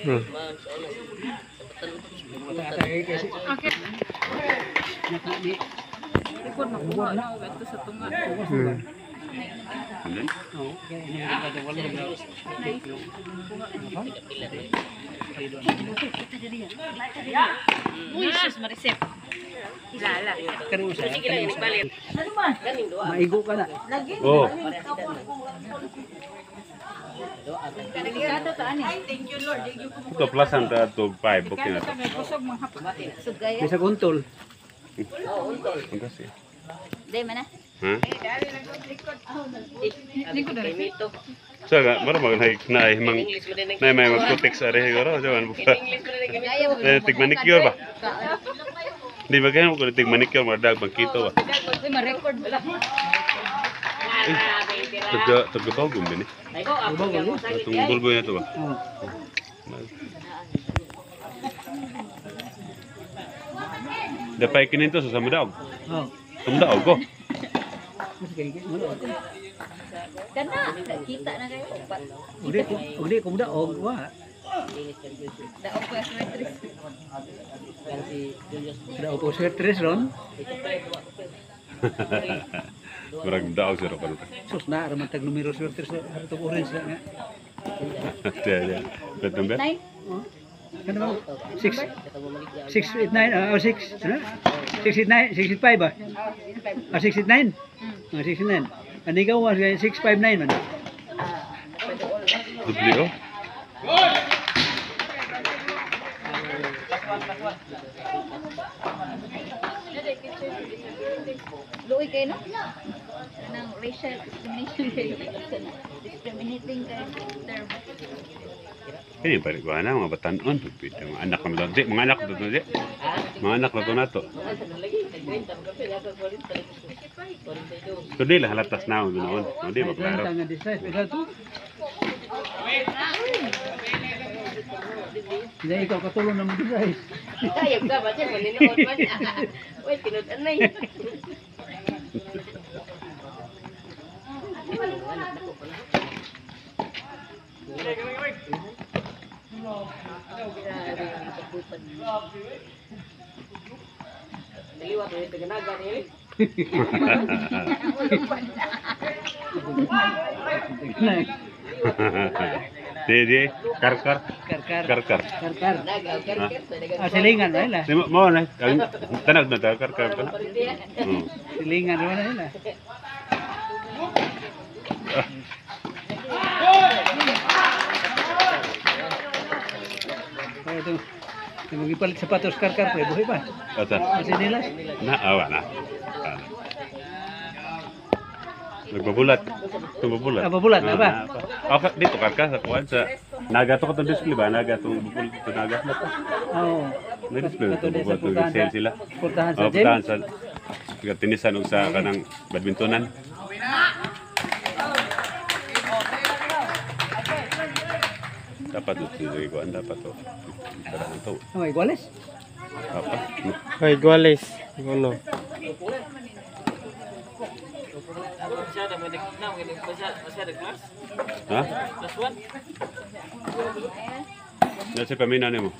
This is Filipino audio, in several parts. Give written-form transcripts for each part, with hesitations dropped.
Maigo ka na. Oh. Ito plasan ta to 5 okay na to. Bisa untol. Ang kasi. Di mana? Ha? So ga mara mag naay mang naay may mag-protect sa rehe garo jawan buka. Tigmanicure ba? Di ba kaya ko tigmanicure madag bangkito ba? Uy, ma-record ba? Taga-bagong din eh. Itong bulboy na ito ba? Dapat kinin to sa samadaog. Samadaog ko. Kana, kita na kayo. Uli ko muda og wa. Daog ko sa matris. Daog ko sa tres ron. Murag daog sira pa. Sus na raman tag numero sa tres ato orange na nga. Dia. Betul be? 9. Kana ba? 689 6 na? 689 685 ba? 689. 689. Ani ka was 659 man. Dubli oh. Luoy kayo no? Nang racial discrimination kayo. Discriminating kayo term. Ini balik ko na mga batanon pipita mga anak na doon. Mga anak na doon. Mga anak na doon nato. Kundi lah halatas na doon noon. Hindi ba klaro? Tangan di size pero tu. Hindi ikaw katulong naman di size. Kayag ka ba dyan? Maninood man. Uy, tinudan na yun. Naliwat mo yung taganaga niya eh. Di karkar. Silingan ba nila? Mo na tanag na karkar ka. Silingan ba nila? Ito. Magipalit sapatos karkar pre buhay pa. Ata. Kasi nila. Na awa na. Nagbabulat. Tumbabulat. Bubulat na ba? Okay, dito karkar sa kuwan sa naga to katong display ba? Naga tong bukol to naga na to. Oo. May display to bukol to sale sila. Portahan sa gym. Portahan sa tinisan og sa kanang badmintonan. Dapat ito ko dapat to. Parang to. Oh, iguales. Apa? Ay, iguales. Ano? Ha? Nasa pamina nimo.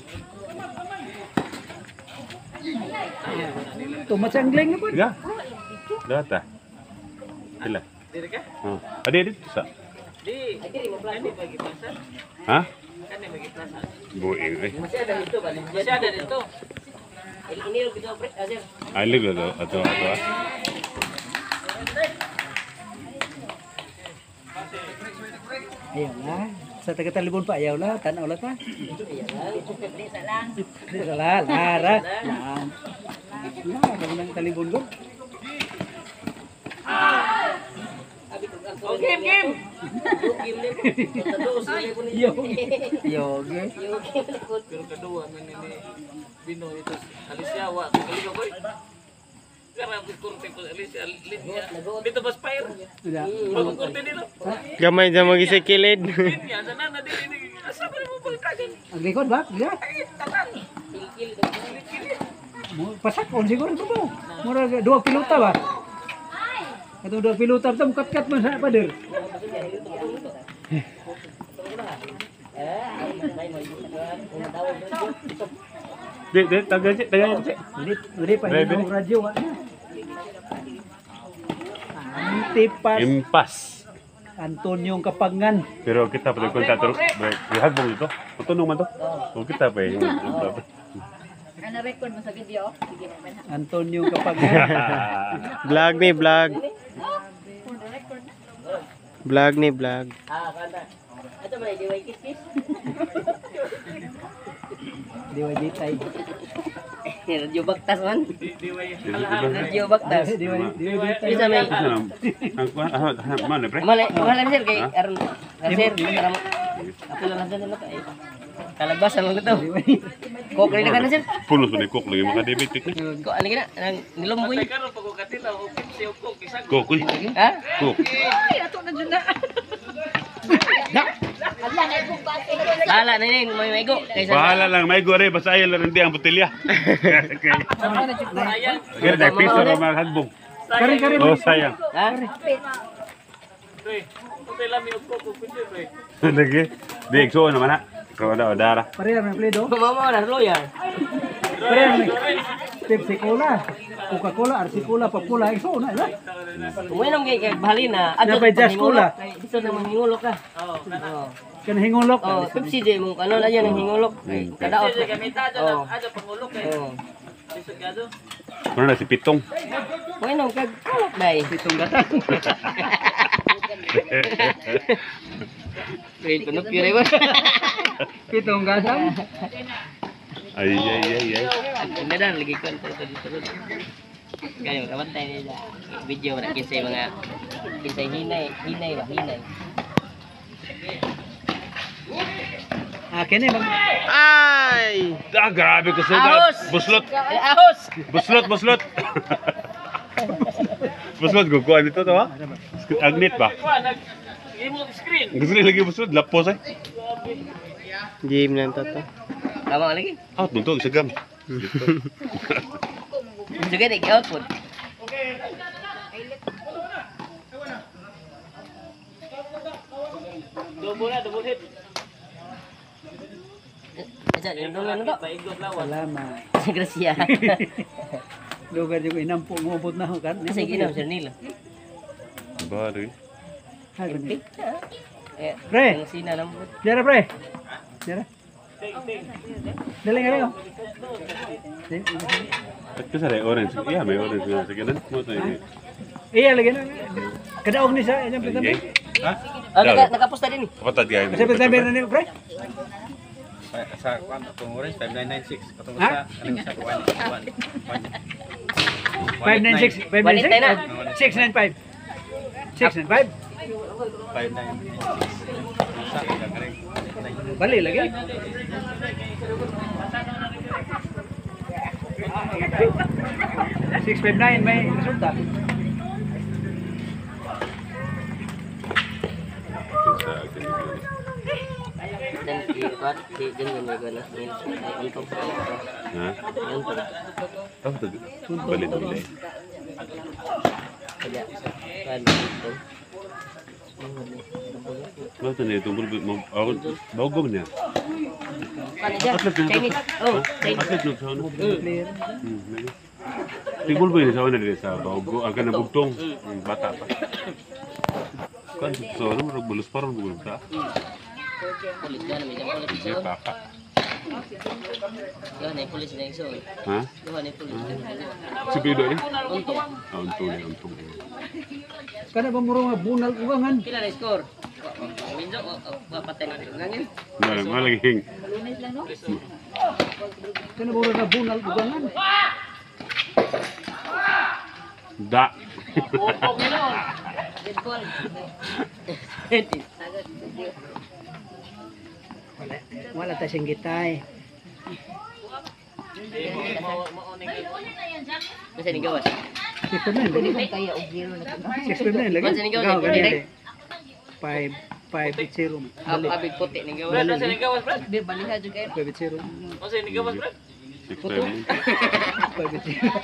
Tumat sa angling na po. Ya. Data. Sila. Diri ka? Oh. Adi dito sa. Di bagi pasar. Ha? Kan bagi pasar. Buing eh. Masih ada dito. Ini lebih jauh break aja. Ali go atau ah. Ayaw na. Sa taga-talibon pa, ayaw na. Tanaw na ta. Lara. Ano nang talibon ko? Oh, game. Yogi. Pero kedua man ini Bino itu Alicia wa kali ko koy. Karena kurte ko Alicia linya. Dito pas fire. Bago kurte nila. Gamay dyan mag-isikilid. Linya sana na din ini. Asa ba mo pagkagan? Ang likod ba? Yeah. Pasak on siguro ito po. Mura 2 piluta ba? Atau 2 piluta ito mukat-kat man sa pader. Di, tagal si. Hindi pa Dili. yung radyo. Antipas Impas. Antonio Kapangan. Pero kita pa kontak terus. Hagbong ito. Tutunong man to. O kita pa yung Ano record mo sa video? Sige naman ha. Antonio Kapangan. Vlog ni vlog. Record na. Vlog ni vlog. Ito ba di way kiss? Diway ditay. Radio Baktas man. Diway. Radio Baktas. Diway ditay. Bisa may Mana pre? Malay sir kay aron sir para mo. Ako lang sa nila kay. Kalagbasan lang ito. Kok rin na sir. Pulos pa ni kok lagi mga diabetic. Ko ano gina nang nilumboy. Patay karon pag ukatila o kipsi o kok isang. Kok uy. Ha? Kok. Sala na ning may maigo kaysa. Bahala lang may gore basayan lang hindi ang botelya. Kaya na piso ra mga hagbong. Kari. Oh sayang. Ha? Pre, patay lang mi og kok pwede pre. Lagi. Di ekso naman na. Kau ada udara. Pareha ng pledo. Mama na lawyer. Pareha ng Pepsi Cola. Coca-Cola, Arsi Cola, Papula, iso na. Uminom kay bahalina. Napay Jazz Cola. Gusto na manghingulok ka. Oo. Kan hingolok. Oh, Pepsi di mo ano na yan ang hingulok. Kadaot. Kasi kami tajo ajo pangulok kay. Oh. Bisog gado. Ano na si Pitong? Uminom kag alok dai. Itong gatang. Wait, punok yun ba? Itong gatang. Ay. Ang ganda lagi ko ito dito. Kayo kabantay nila. Video na kisay mga kisay hinay ba hinay. Kini mag Ay! Ah, grabe ko sa Ahos! buslot. Ahos! Buslot. Buslot guguan dito to ha? Agnit ba? Kuha nag imo screen. Gusto nila lagi buslot, lapos eh. Game lang to. Tama lagi. Out nung sa gam. Juga dik output. Double hit. Aja yung dulu nito. Maigot lawan. salamat. Gracia. Lugar yung inampo ngubot na ho kan. Kasi ginaw sir nila. Baru. Pre, Ang sina ng bot. jara pre. Jara. Ting. Dali nga rin. Kasi ada orange. Iya, may orange na sa kanan. Mo to ini. Iya lagi na. Kadaog ni sa inyong Iya. pitambi. Ha? Ah, nakaposta din ni. Kapatid guys. Kasi pitambi na niyo pre. Sa kwan itong orange 5996 katong Ha? sa ano sa 596. 695. 695. 5996 Bali lagi. $659 may resulta. Dan ikat di ganyan may gana. Untuk Ha? untuk Oh, to. Balik nila. kaya kan itu. Mo to ni tungkol mo bawgom niya. Kan aja Chinese. Oh, Chinese. Atlet no sa ano. Player. Tingul ba ni sa ano dili sa bawgo ang kana bugtong bata pa. Kan so ano mo bulus paron bulus ta. Polis kan may polis Di so. paka. Yan ay polis na iso. Ha? Yan ay polis. Si Pido ni. Untuk Untung. Kana ba muro nga bunal ugangan. kila na score. Minjo patay na ngangin. Malaging. Lunes lang no? Kana muro nga bunal ugangan. Da. Red ball. Wala ta sing gitay. Kasi ni gawas. 659 Kaya og zero na ko. 659 lagi. Mansa ni gawas, Gaw direct. ganyan. 580. Abig puti ni gawas. Wala sa gawas pre. Be baliha jud kay. 580. O sa ni gawas pre. 659.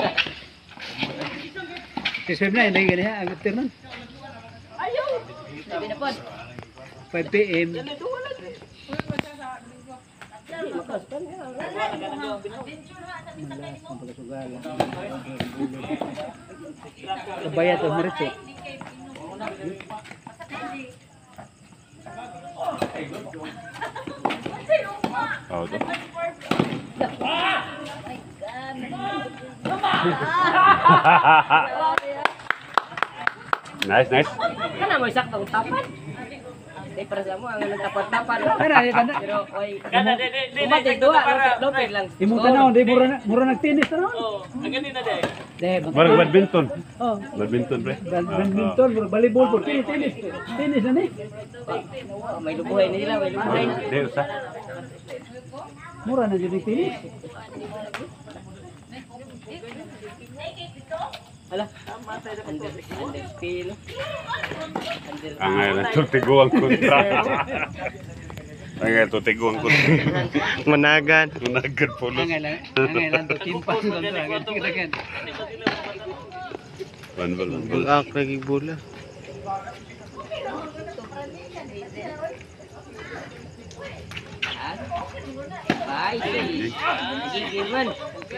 659 lagi ganyan ang ternan. Sabi na pod. 5 PM. Malas ang pagkasugala. Kabaya to merito. Oh, to. Nice, nice. Kana mo saktong tapat. Di para sa mo ang nagtapat-tapat. Kana ni kana. Pero oy, Kada di umati dua lopet lang. Imo tanaw di mura nagtinis tanaw. Oh, ang ganito na day. Deh, Badminton. oh. Badminton, pre. Badminton, volleyball, tinis. Tinis na ni. May lubuhay nila, may lubuhay. Di, usah. Mura na jud tinis. Hala, under skill. Ang ngayon, tutiguang kontra. Ang ngayon, tutiguang kontra. Managan. Managad pulos. Angay lang to timpas kontra gan. Banbal. Ang lagi bola. Bye. Gigil man.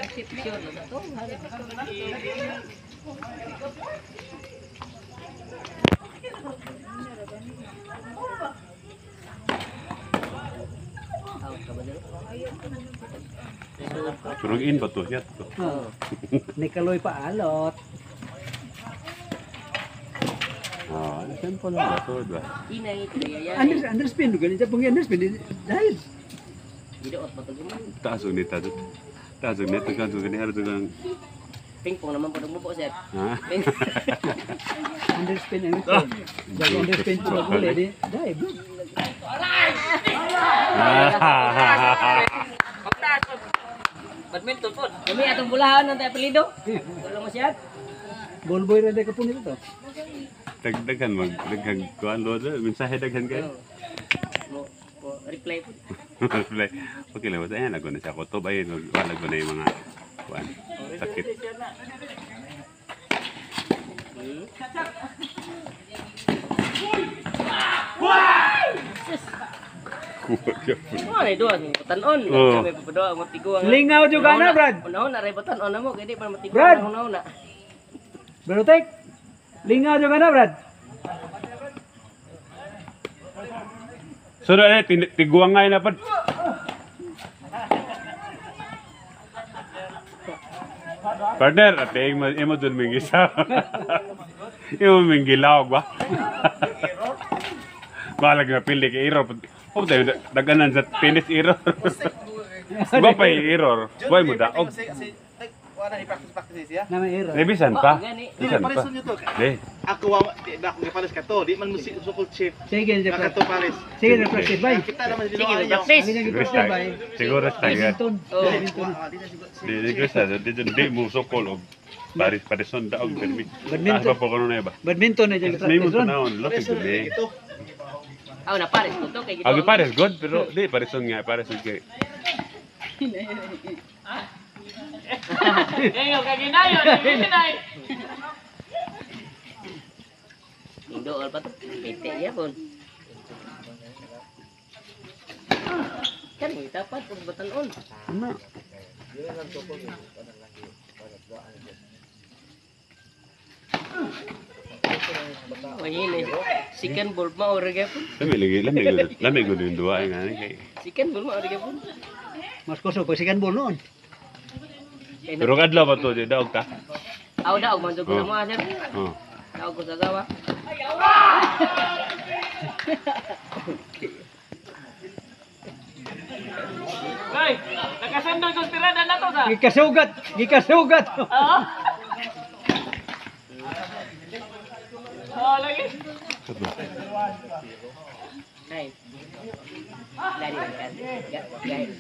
Turun in ba to? Yan to. Ni kaloy pa alot. Ah, simple lang ba to, ba? Inay ito yan. Underspin ganun siya pang underspin dahil Gidoot pa to guman. Taas ulit tayo. Taas ulit. Tagas ulit. Harus tukang. Pingpong naman po mo po sir. Ha? underspin ang ito. Jadi underspin po boleh di dahil. Badminton po. Kami atong bulahan ng tayo apelido. Wala mo siya. Ball boy ra ka punit to. Dagdagan mag daghan kuan lo do mensahe daghan kayo. Mo reply po. Reply. Okay lang basta yan ako na siya ko to ba yun wala ko na yung mga kuan sakit. Mo ni doon tanon. Oh. Kami papadoa mo tiguang. Lingaw juga na Brad. Unaw na ray batan mo kay di pa Brad! matiguang unaw na. Berutek. Lingaw juga na Brad. Sura eh tiguang ngay na pad. Partner, ate imo dun mingisa. Imo mingilaw ba? Balag nga pili kay error. Oh, daganan sa tennis error. Ba pa error. Why mo daog? Wala ni practice siya. Nama era. Revisan pa. Revisan pa. Parisun nyo to. Di. Ako di ako gipares ka to. Di man mo sukol chip. Sige na Naka to pares. Sige na practice bay. Kita naman Sige, dilo ayo. practice. Sige na Siguro practice bay. Siguro stagger. Badminton. Badminton. Di ko sa di mo sokol og paris parison daog permi. Badminton. Taas pa po kuno na ba? Badminton na jud May mo practice ron. tunaon, lupig ko di. Aw na pares ko to kay Agi pares good pero di parison nga parison kay. Ngayon kaginayo, ginay. Indo pa to. Pete ya pun. Kan mo dapat pag batanon. Ano? Mayin eh. Second ball ma ora gyapon. Lamig ko yung duwa nga ni kay. Second ball ma ora gyapon. Mas koso pag second ball noon. Pero kadlaw pa to di daog ta. Aw daw man jud ko Oh. mo sir. Oh. Daw ko sa gawa. Hoy, nakasandal kong tirada na to sa. Gikasugat. Oo. Oh, lagi. Hai. Dari kan. Guys.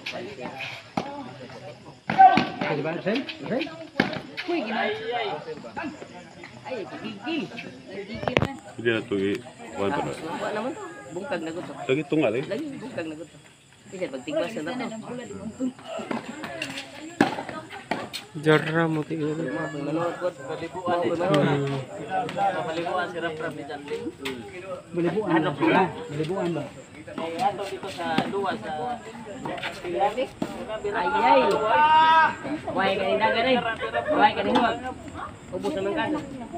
Di ba sen? Sen? Kuy gina. Ay, gigil. Gigil man. Hindi na to i kuan pa. Wa naman to. Bungkag na gud to. Lagi tungal eh. Lagi bungkag na gud to. Kasi pag tigwas na to. Jarra mo tiguro. Manood ko, palibuan eh. Palibuan si Rap-Rap ni Janli. Malibuan ba? Malibuan ba? May ato dito sa luwa sa Grabe. Ay. Why ka nila ganay? Why ka nila? Ubus naman ka.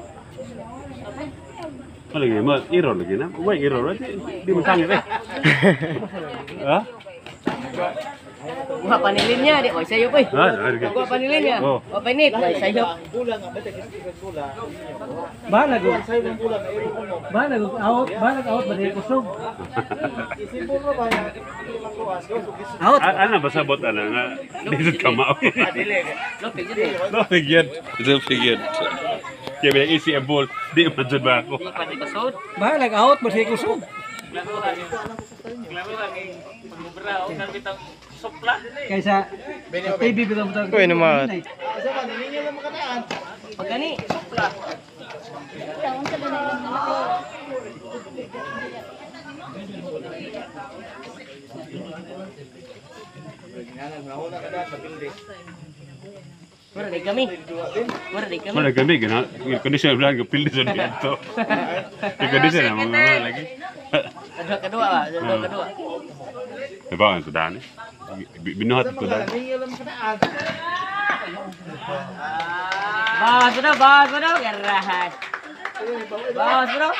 Lagi mo, error lagi na. Why error? Di mo sangit eh. Ha? Wah panilin niya, di why sayo pa. Gua panilin niya. Oh. Wa panit, why sayo. Bahala go. Out ba di kusog? Out. Ano ba sabot ana nga dito ka mao? Lopig jud. No figured. Kaya bilang isi a ball, di majud ba ako? Di pa di basod. Bahala out ba di kusog? Klaro lagi pagubra o kan bitang supla. Kaysa TV bitang bitang. Uy, naman. Pag gani, supla. Taon sa banay lang ako. Wala di kami. Mana kami kena kondisi bilang ke pilih sudah itu. Kondisi nama mana lagi? Kedua. Bang sudah nih. Binuhat sudah. Bawas sudah, gerahan. Bawas sudah.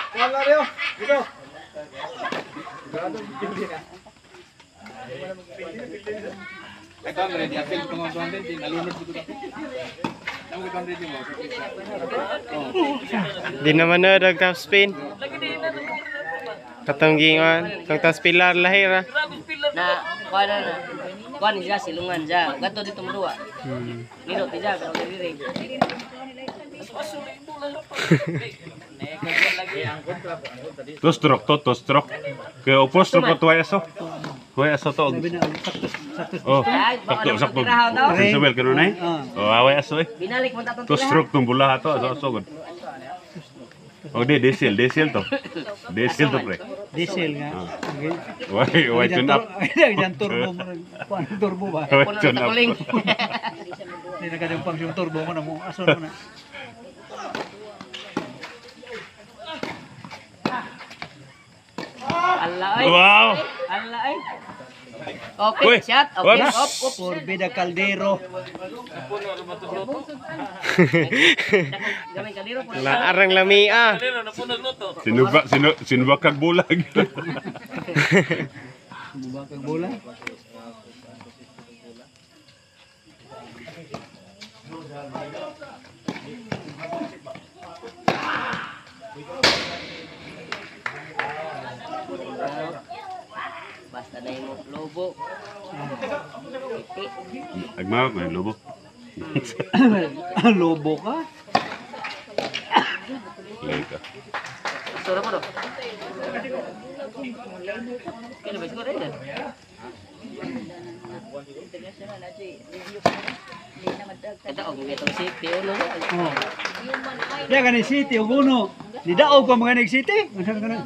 Di naman na top spin. Katong gingon, kung top spin lahir. Na, kuan niya silungan siya. Gato dito dua. Nino tiya pero diri. Terus stroke. Ke opos stroke tuh eso. Tuh eso tuh. Oh, sakto. Sensibel kan nai? Oh, awal eso eh. Binalik mo tatong Terus stroke tumbulah atau so good. Oh, dia diesel tuh. Diesel tuh pre. Diesel nga. Why tune up? Yan turbo mo. Kuan turbo ba? Why puno tune sa up? kuling. Hindi na kadang pang yung turbo mo na mo. Aso mo na. Allah ay. Wow. Allah ay. Okay, Uy, shot. wag. Okay, up. Forbida Caldero. Gamay kaliro po. Laarang lamia. Kalero na puno luto. Sinubak kag bulag. Bubakag bola. Basta na yung lobo. Agma, may lobo. Lobo ka? Later. Sura mo do. Kaya ba siguro rin? Ito ang gitong city ulo. Oh. Ya ganin city ug uno. Di daog ko mga city. Unsa kana?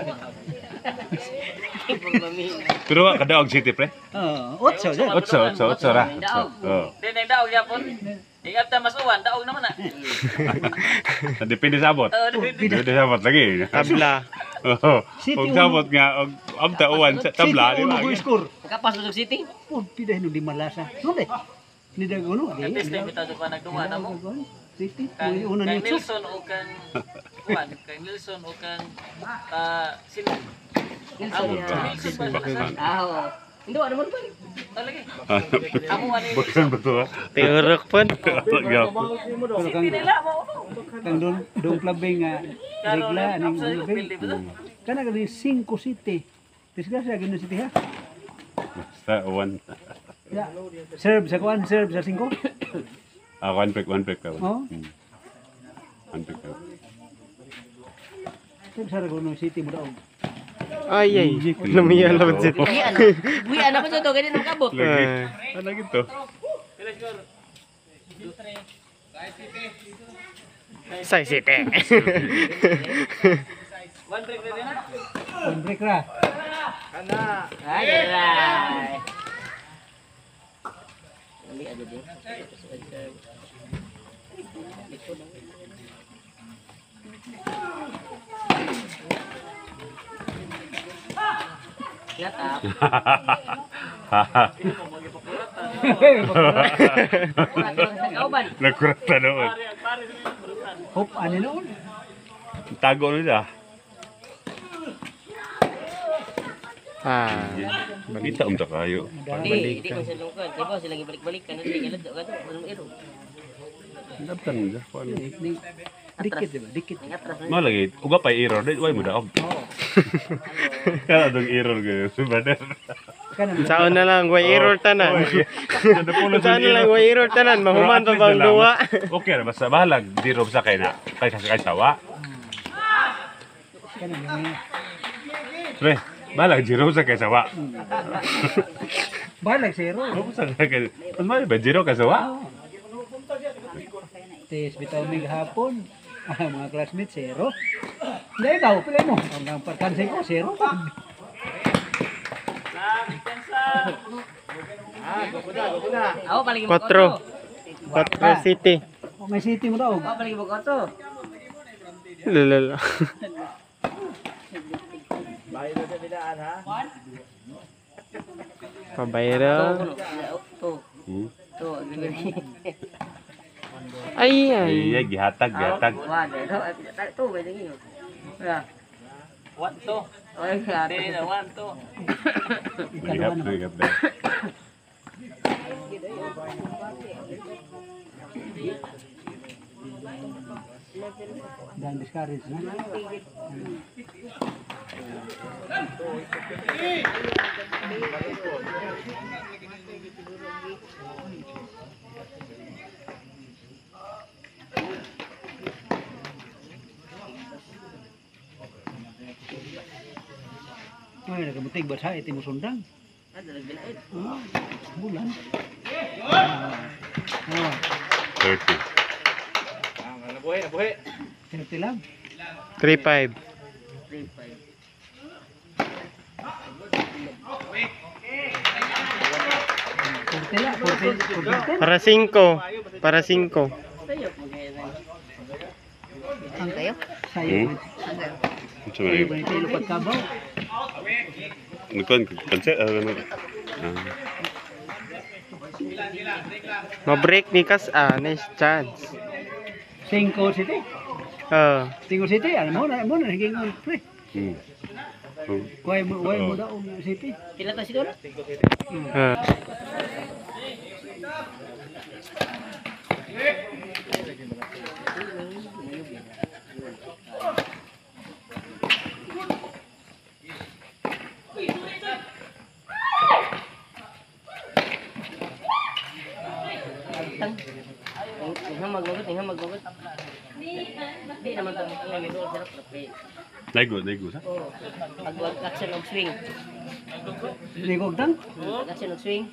Pero kada og city pre. Otso dyan. Otso ra. Oh. Din ang daog yapon. Ingat ta mas uwan, daog naman na. Depende sa abot. Depende sa abot lagi. Tabla. Oh. Og sabot nga og amta uwan sa tabla di ba? Uno ko score. Kapas sa city. Oh, pida no di malasa. Nonde? Ni dagono At di. least na bitaw pa nagduwa na mo. City. Kang Uno ni Otso. Nelson o kang kuan, kang Nelson o kang sin Nilson ya. Aho. Hindi ano mo ba? Talagi. Amo ani. Bukan betul. Tiurok pun. Hindi nila mo. Kang dong clubbing nga regla aning clubbing. Kana kani 5 city. Disgrasya gino city ha. Sa uwan. Ya. Serve sa kuan, serve sa 5. One pack ka. Oh. One pack. Serve sa Ragono City mo daw. Ay. Lamia lang dito. Buya na ba to ganyan ang kabot? Lagi. Ano gitu? Say city. One break ready na. On break ra. Ay, ay. Ini aja deh. Ngatap. Kauban. Nakurata naman. Hop, ano noon? Tago na siya. Ah. Kita sa kayo. Hindi man sa lungkot. Di ba sila balik-balikan na sila galad ka to. Anong iro? Dabtan mo siya. Paano? Dikit, di ba? Dikit. Ngatras na. Malagi, uga pa error. Dahil why mo daog. Kaya itong error ko. Subader. Saan na lang, way error tanan. Saan Saan na lang, way error tanan. Mahuman pa bang duwa. Okay na, basta bahalag. Di ro sa kay na. Kay sawa. Pre, bahalag. Zero sa kay sawa. Balag, zero. Ano sa kay? Mas may ba? Zero ka sawa? Tes, bitaw mig hapon. Mga classmates, zero. Hindi, ikaw, pala mo. Ang pagkansin ko, zero pa. Ako paling 4 City. O, may city mo daw. Ako paling bokoto. Lalala. Pabayra. Hmm. To. Ay, ay. Ay, gihatag. Wah, to ba dingi? Ya. What to? Ay, kare na one to. Gihap na. Dan discourage na. Ay, nagamutig ba sa iti mo sundang? Bulan. Ah, 30. Nabuhay. 30 lang. 3-5. Portela, portela. Para 5. Para 5. Ang kayo? Sayo. Hmm? Ang kayo? Ito Sayo na ba ito lupat kabaw? Konse? Ma-break ni Kas. Nice chance. 5 city. 5 city, ano mo na higing on pre. Hmm. Why mo daw ang city? Pila ta siguro? Tingnan magbagot. Di naman ito ang medyo sarap tapi. Naigo sa? Oh, agwag action of swing. Ligog tang. Action of swing.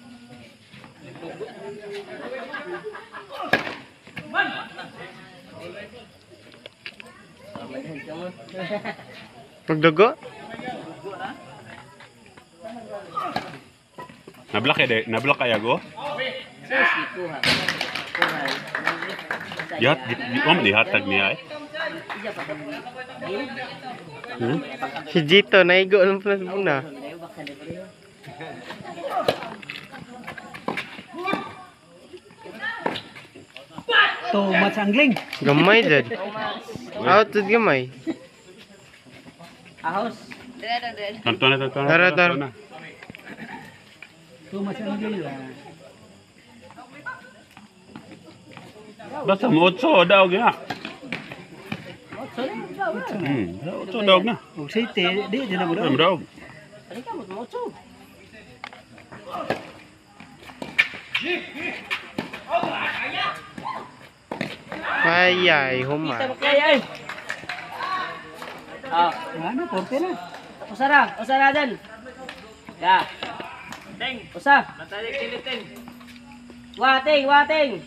Magdugo? Nablock kaya go? Sus, ito ha. Yahat, dihatag niya eh. Iya pa kami. Si Jito, naigo ng plus muna. Too much angling. Gamay dyan. Out to gamay. Ahos. Tanto na. Tara. Too much angling lah. Basta mo 8 daw nga. Hmm, 8 daw na. Og city, di na mo daw. Ano daw? Ano ka mo mo? Ay, humay. Kita kaya eh. Ah, Ano, portela. usara dan. Ya. Teng, usah. Matalik kilitin. Wating.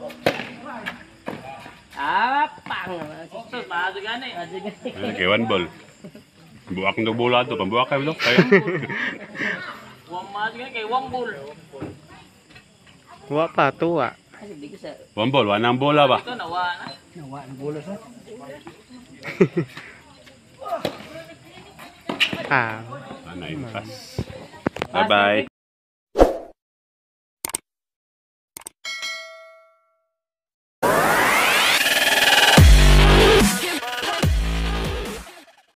Pang. Sus, paado gani. Kay one ball. Buak ng bola to, pambuak kayo to. Kaya. Wang maado gani kay wang bul. Wa pa, tuwa. Kasi di ko sa... One ball, wanang bola ba? Ito nawa na. Nawa ng bola sa. Ah. Ano yung pass? Bye-bye.